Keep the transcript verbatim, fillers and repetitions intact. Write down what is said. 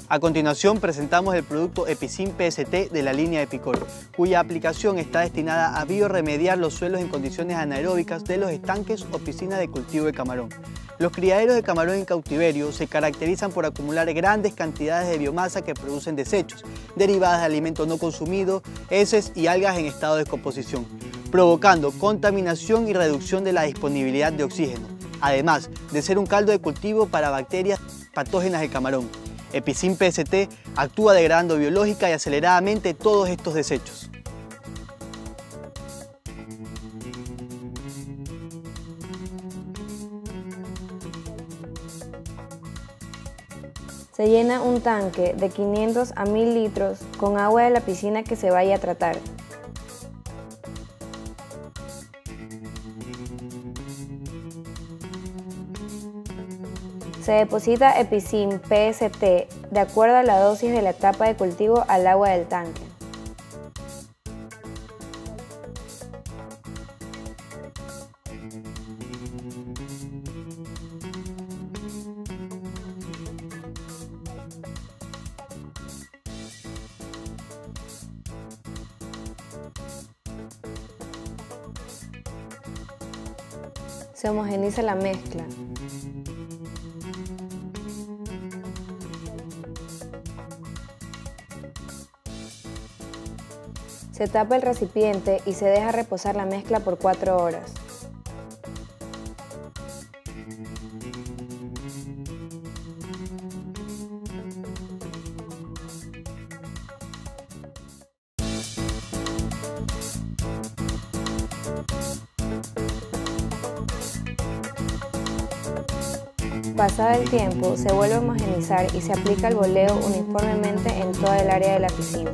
A continuación presentamos el producto Epicin P S T de la línea Epicol, cuya aplicación está destinada a biorremediar los suelos en condiciones anaeróbicas de los estanques o piscinas de cultivo de camarón. Los criaderos de camarón en cautiverio se caracterizan por acumular grandes cantidades de biomasa que producen desechos, derivadas de alimentos no consumidos, heces y algas en estado de descomposición, provocando contaminación y reducción de la disponibilidad de oxígeno, además de ser un caldo de cultivo para bacterias patógenas del camarón. Epicin P S T actúa degradando biológica y aceleradamente todos estos desechos. Se llena un tanque de quinientos a mil litros con agua de la piscina que se vaya a tratar. Se deposita Epicin P S T de acuerdo a la dosis de la etapa de cultivo al agua del tanque. Se homogeniza la mezcla. Se tapa el recipiente y se deja reposar la mezcla por cuatro horas. Pasado el tiempo, se vuelve a homogenizar y se aplica el boleo uniformemente en toda el área de la piscina.